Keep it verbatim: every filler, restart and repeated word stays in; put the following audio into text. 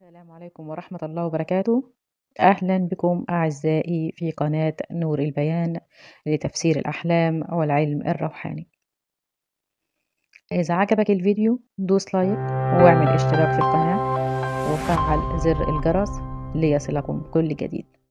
السلام عليكم ورحمة الله وبركاته. أهلا بكم أعزائي في قناة نور البيان لتفسير الأحلام والعلم الروحاني. إذا عجبك الفيديو دوس لايك واعمل اشتراك في القناة وفعل زر الجرس ليصلكم كل جديد.